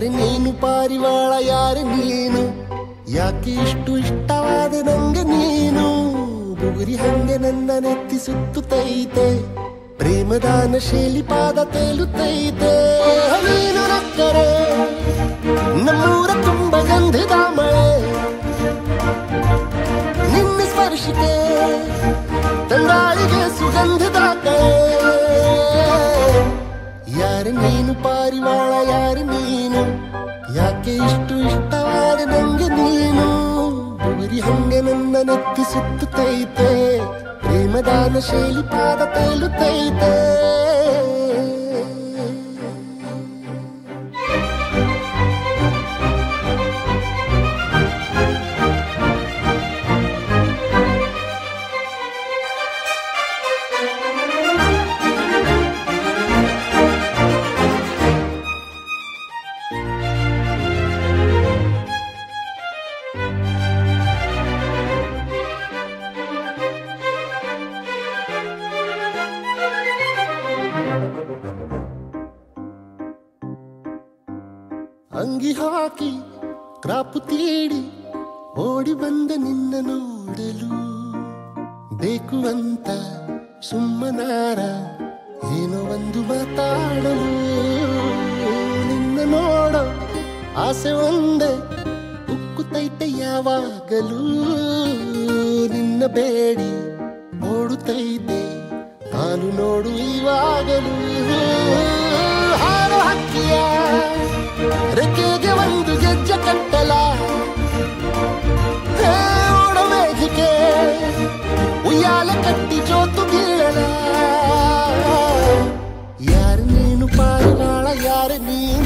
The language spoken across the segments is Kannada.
ಯಾರು ನೀನು ಪಾರಿವಾಳ ಯಾರು ನೀನು ಯಾಕೆ ಇಷ್ಟು ಇಷ್ಟವಾದ ನಂಗೆ ನೀನು ಬುಗುರಿ ಹಂಗೆ ನನ್ನ ನೆತ್ತಿ ಸುತ್ತುತ್ತೈತೆ ಪ್ರೇಮದಾನ ಶೈಲಿ ಪಾದ ತೇಲುತ್ತೈತೆ ನೀನು ನಕ್ಕರೆ ನಮ್ಮೂರ ತುಂಬ ಗಂಧದ ಮಳೆ ನಿನ್ನ ಸ್ಪರ್ಶಕ್ಕೆ ತಂಗಾಳಿಗೆ ಸುಗಂಧದ ಕಳೆ ಯಾರು ನೀನು ಪಾರಿವಾಳ ಯಾರು ನೀನು ಯಾಕೆ ಇಷ್ಟು ಇಷ್ಟವಾದ ನಂಗೆ ನೀನು ಬುಗುರಿ ಹಂಗೆ ನನ್ನ ನೆತ್ತಿ ಸುತ್ತುತ್ತೈತೆ ಪ್ರೇಮದಾನ ಶೈಲಿ ಪಾದ ತೇಲುತ್ತೈತೆ ಅಂಗಿ ಹಾಕಿ ಕ್ರಾಪು ತೀಡಿ ಓಡಿ ಬಂದ ನಿನ್ನ ನೋಡಲು ಬೇಕು ಅಂತ ಸುಮ್ಮನಾರ ಏನೋ ಒಂದು ಮಾತಾಡಲು ನಿನ್ನ ನೋಡೋ ಆಸೆ ಒಂದೇ ಉಕ್ಕುತ್ತೈತೆ ಯಾವಾಗಲೂ ನಿನ್ನ ಬೇಡಿ ಓಡುತ್ತೈತೆ ನಾನು ನೋಡು ಇವಾಗಲೂ ಹಾರೋ ಹಕ್ಕಿಯ ರೆಕ್ಕೆಗೆ ಒಂದು ಗೆಜ್ಜೆ ಕಟ್ಟಲ ಓಡೋ ಮೇಘಿಕೆ ಉಯ್ಯಾಲೆ ಕಟ್ಟಿ ಜೋತು ಬೀಳಲ ಯಾರು ನೀನು ಪಾರಿವಾಳ ಯಾರು ನೀನು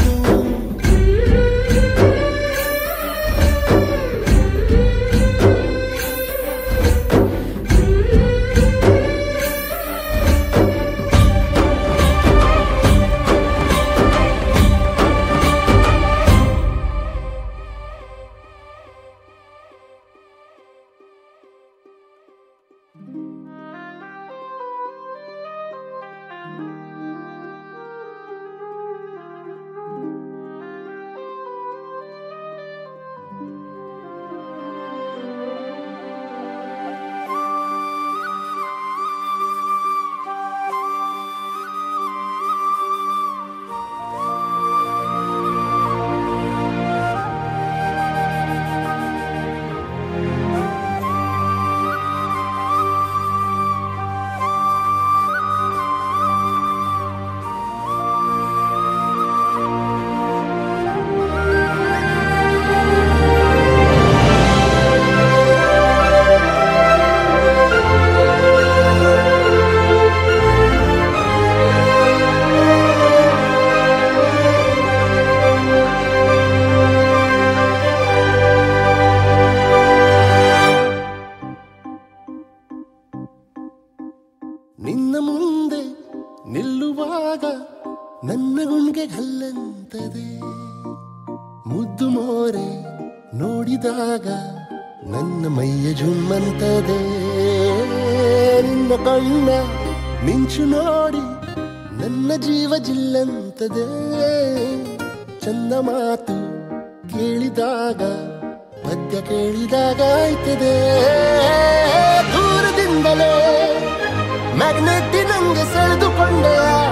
ನಿನ್ನ ಮುಂದೆ ನಿಲ್ಲುವಾಗ ನನ್ನ ಗುಣ್ಗೆ ಗಲ್ಲಂತದೆ ಮುದ್ದು ಮೋರೆ ನೋಡಿದಾಗ ನನ್ನ ಮೈಯ ಜುಮ್ಮಂತದೆ ನಿನ್ನ ಕಣ್ಣ ಮಿಂಚು ನೋಡಿ ನನ್ನ ಜೀವ ಜಿಲ್ಲಂತದೆ ಚಂದ ಮಾತು ಕೇಳಿದಾಗ ಪದ್ಯ ಕೇಳಿದಾಗ ಆಯ್ತದೆ ದೂರದಿಂದಲೇ ಮ್ಯಾಗ್ನೆಟ್ ನಂಗೆ ಸೆಳೆದುಕೊಂಡೆ